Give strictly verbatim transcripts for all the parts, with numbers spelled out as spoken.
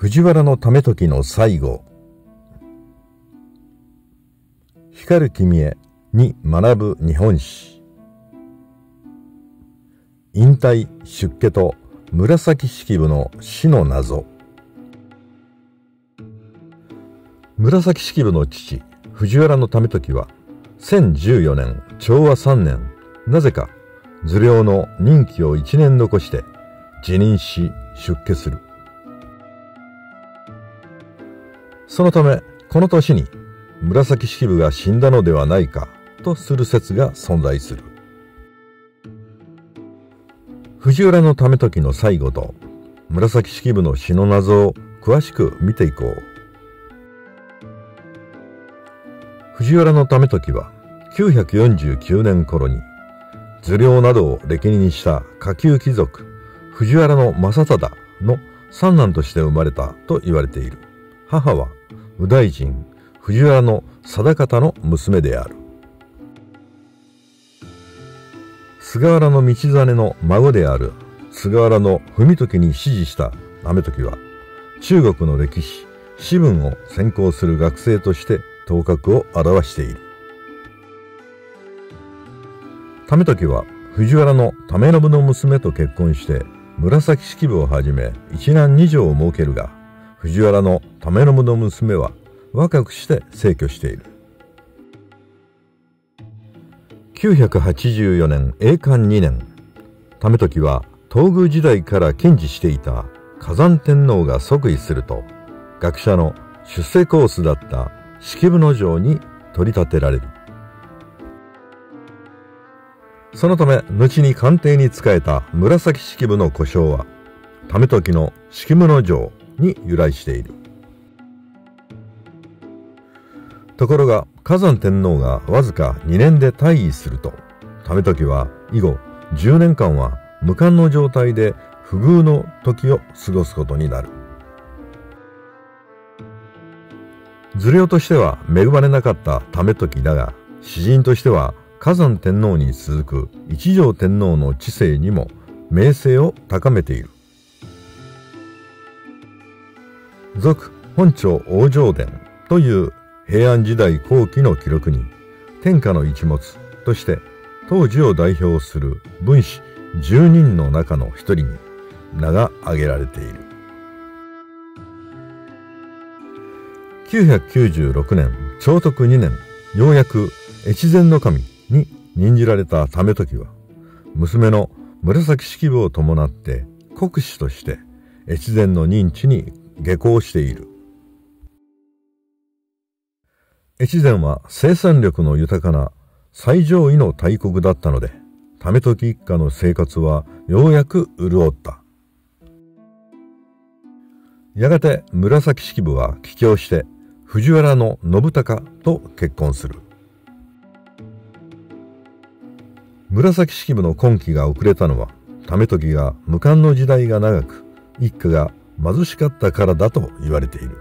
藤原為時の最後。光る君へに学ぶ日本史。引退出家と紫式部の死の謎。紫式部の父藤原為時はせんじゅうよねんちょうわさんねん、なぜか受領の任期をいちねん残して辞任し出家する。そのためこの年に紫式部が死んだのではないかとする説が存在する。藤原為時の最後と紫式部の死の謎を詳しく見ていこう。藤原為時はきゅうひゃくよんじゅうきゅうねん頃に受領などを歴任した下級貴族藤原正忠の三男として生まれたと言われている。母は右大臣藤原定方の娘である。菅原道真の孫である菅原文時に師事した為時は中国の歴史史文を専攻する学生として頭角を現している。為時は藤原為信の娘と結婚して紫式部をはじめ一男二女を設けるが、藤原為信の娘は若くして逝去している。きゅうひゃくはちじゅうよねん永寛にねん、為時は東宮時代から堅持していた崋山天皇が即位すると、学者の出世コースだった式部城に取り立てられる。そのため後に官邸に仕えた紫式部の呼称は為時の式部城に由来している。ところが崋山天皇がわずかにねんで退位すると、為時は以後じゅうねんかんは無冠の状態で不遇の時を過ごすことになる。受領としては恵まれなかった為時だが、私人としては崋山天皇に続く一条天皇の治世にも名声を高めている。続本朝往生伝という平安時代後期の記録に天下の一物として当時を代表する文士じゅうにんの中の一人に名が挙げられている。きゅうひゃくきゅうじゅうろくねん長徳にねん、ようやく越前守に任じられた為時は娘の紫式部を伴って国司として越前の任地に下向している。越前は生産力の豊かな最上位の大国だったので、為時一家の生活はようやく潤った。やがて紫式部は帰郷して藤原信孝と結婚する。紫式部の婚期が遅れたのは為時が無冠の時代が長く一家が貧しかったからだと言われている。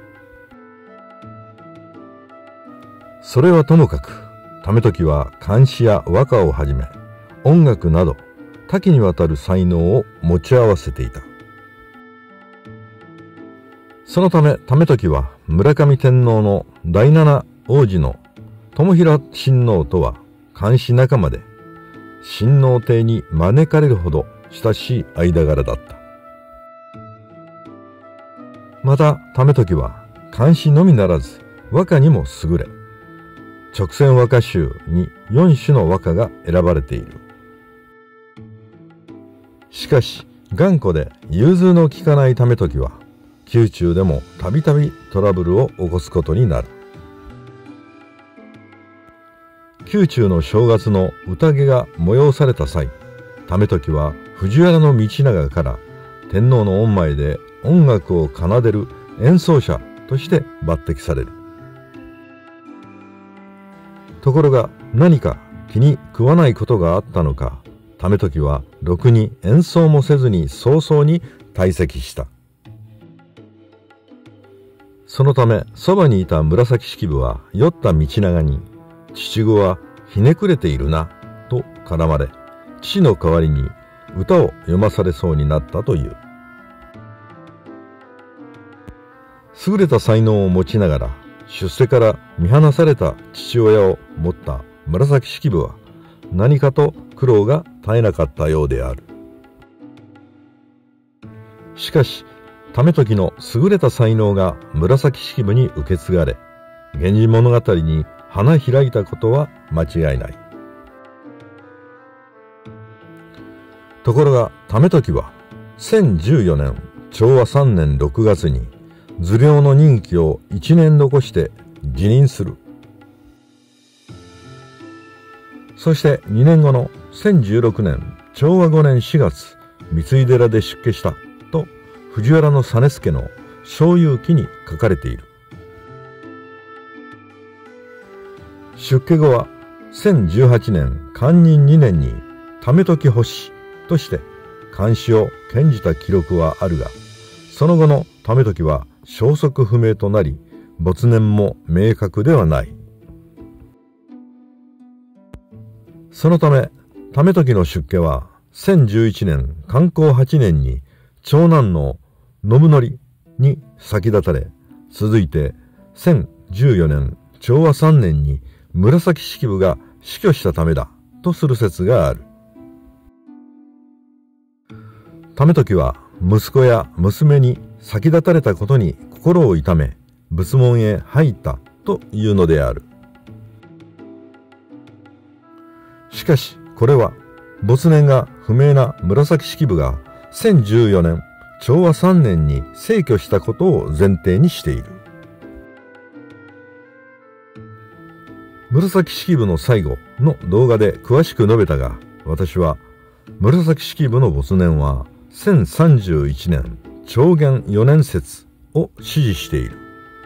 それはともかく為時は漢詩や和歌をはじめ音楽など多岐にわたる才能を持ち合わせていた。そのため為時は村上天皇の第七王子の友平親王とは漢詩仲間で、親王邸に招かれるほど親しい間柄だった。また為時は漢詩のみならず和歌にも優れ、勅撰和歌集によんしゅの和歌が選ばれている。しかし頑固で融通の利かない為時は宮中でもたびたびトラブルを起こすことになる。宮中の正月の宴が催された際、為時は藤原道長から天皇の御前で音楽を奏でる演奏者として抜擢される。ところが何か気に食わないことがあったのか、為時はろくに演奏もせずに早々に退席した。そのためそばにいた紫式部は酔った道長に、父子はひねくれているなと絡まれ、父の代わりに歌を読まされそうになったという。 優れた才能を持ちながら出世から見放された父親を持った紫式部は何かと苦労が絶えなかったようである。しかし、為時の優れた才能が紫式部に受け継がれ、源氏物語に花開いたことは間違いない。ところが、為時はせんじゅうよねんちょうわさんねんろくがつに頭領の任期をいちねん残して辞任する。そしてにねんごのせんじゅうろくねんちょうわごねんしがつ、三井寺で出家したと藤原実資の正遊記に書かれている。出家後はせんじゅうはちねん寛仁にねんに為時法師として漢詩を献じた記録はあるが、その後の為時は消息不明となり、没年も明確ではない。そのため、為時の出家はせんじゅういちねん寛弘はちねんに長男の信則に先立たれ、続いてせんじゅうよねんちょうわさんねんに紫式部が死去したためだとする説がある。為時は息子や娘に先立たれたことに心を痛め、仏門へ入ったというのである。しかし、これは没年が不明な紫式部がせんじゅうよねんちょうわさんねんに逝去したことを前提にしている。紫式部の最後の動画で詳しく述べたが、私は紫式部の没年はせんさんじゅういちねん長元よねん説を支持している。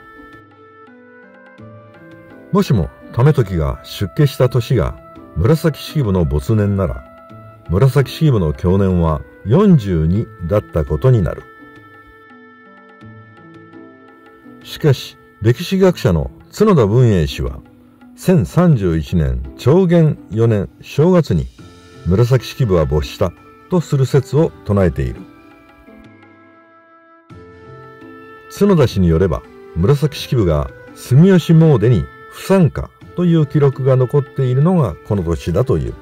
もしも為時が出家した年が紫式部の没年なら、紫式部の享年はよんじゅうにだったことになる。しかし、歴史学者の角田文英氏は、せんさんじゅういちねん長元よねん正月に紫式部は没したとする説を唱えている。角田氏によれば、紫式部が住吉詣に不参加という記録が残っているのがこの年だという。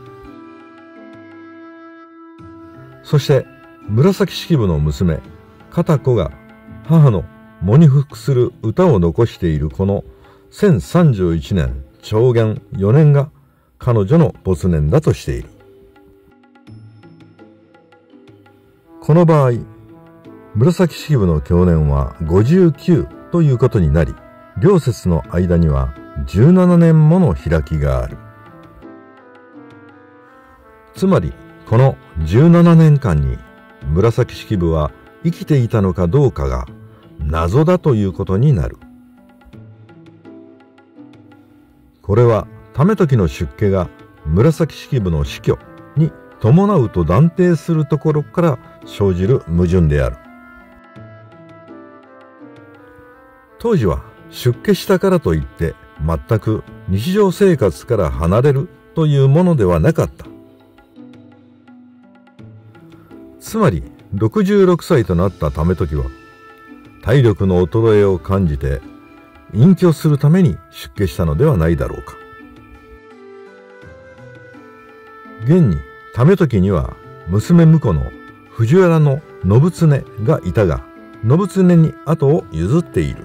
そして、紫式部の娘、片子が母の喪に服する歌を残しているこのせんさんじゅういちねん長元よねんが彼女の没年だとしている。この場合、紫式部の享年はごじゅうきゅうということになり、両説の間にはじゅうななねんもの開きがある。つまり、このじゅうななねんかんに紫式部は生きていたのかどうかが謎だということになる。これは為時の出家が紫式部の死去に伴うと断定するところから生じる矛盾である。当時は出家したからといって全く日常生活から離れるというものではなかった。つまりろくじゅうろくさいとなった為時は体力の衰えを感じて隠居するために出家したのではないだろうか。現に為時には娘婿の藤原の信常がいたが、信常に後を譲っている。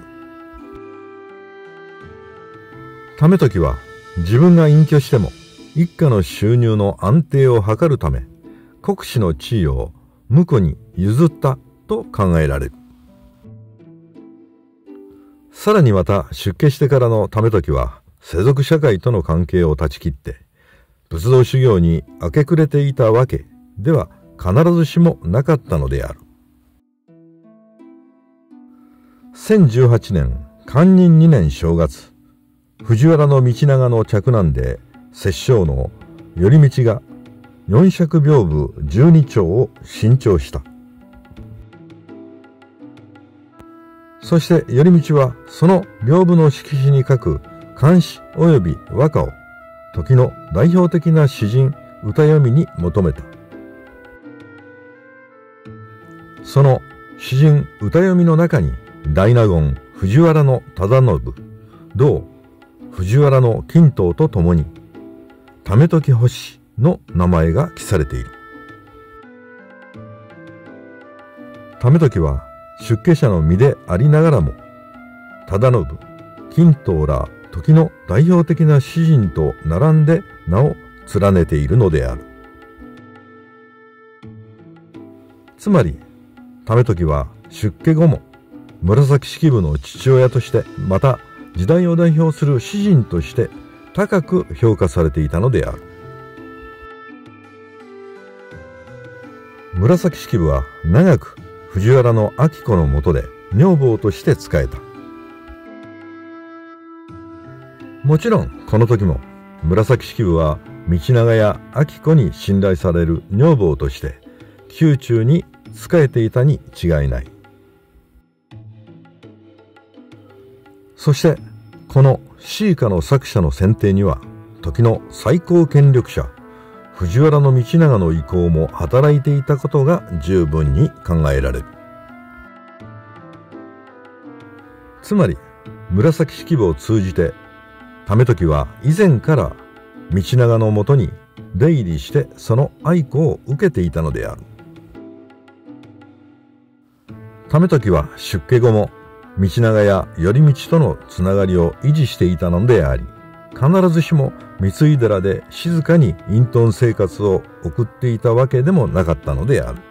為時は自分が隠居しても一家の収入の安定を図るため、国司の地位を婿に譲ったと考えられる。さらにまた出家してからの為時は世俗社会との関係を断ち切って仏道修行に明け暮れていたわけでは必ずしもなかったのである。せんじゅうはちねん寛仁にねん正月、藤原道長の嫡男で摂政の頼通が四尺屏風十二丁を新調した。そして頼通はその屏風の色紙に書く漢詩及び和歌を時の代表的な詩人歌詠みに求めた。その詩人歌詠みの中に大納言藤原忠信、同藤原金刀とともに、為時星の名前が記されている。為時は出家者の身でありながらも、忠信、金刀ら時の代表的な詩人と並んで名を連ねているのである。つまり、為時は出家後も紫式部の父親として、また時代を代表する詩人として高く評価されていたのである。紫式部は長く藤原明子の下で女房として仕えた。もちろんこの時も紫式部は道長や明子に信頼される女房として宮中に仕えていたに違いない。そしてこの詩歌の作者の選定には時の最高権力者藤原道長の意向も働いていたことが十分に考えられる。つまり紫式部を通じて為時は以前から道長のもとに出入りしてその愛顧を受けていたのである。為時は出家後も道長や頼道とのつながりを維持していたのであり、必ずしも三井寺で静かに隠遁生活を送っていたわけでもなかったのである。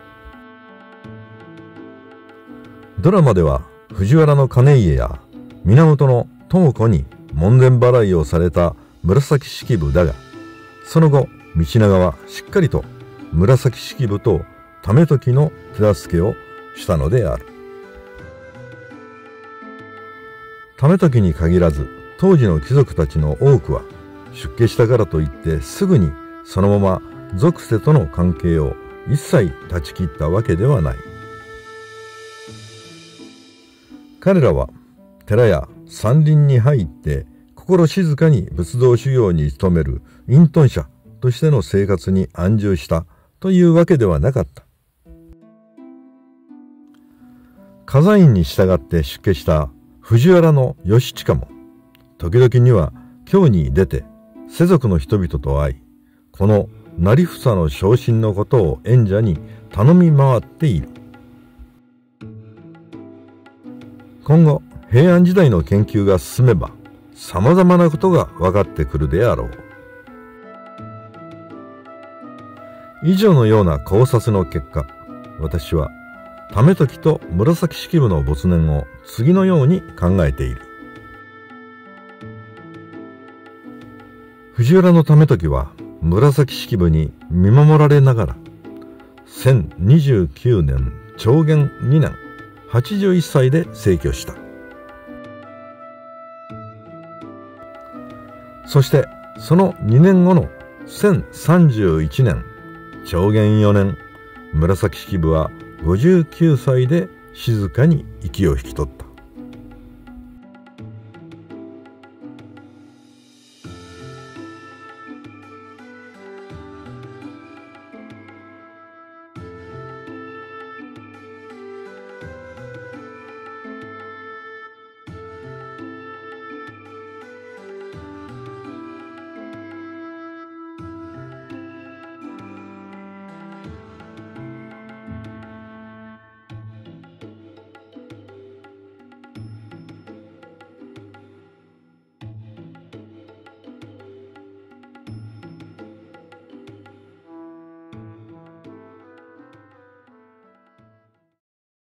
ドラマでは藤原兼家や源智子に門前払いをされた紫式部だが、その後道長はしっかりと紫式部と為時の手助けをしたのである。為時に限らず当時の貴族たちの多くは出家したからといってすぐにそのまま俗世との関係を一切断ち切ったわけではない。彼らは寺や山林に入って心静かに仏道修行に努める隠遁者としての生活に安住したというわけではなかった。華座院に従って出家した藤原義親も時々には京に出て世俗の人々と会い、この成房の昇進のことを縁者に頼み回っている。今後平安時代の研究が進めば様々なことが分かってくるであろう。以上のような考察の結果、私は為時と紫式部の没年を次のように考えている。藤原為時は紫式部に見守られながらせんにじゅうきゅうねん長元にねんはちじゅういっさいで逝去した。そしてそのにねんごのせんさんじゅういちねん長元よねん、紫式部はごじゅうきゅうさいで静かに息を引き取った。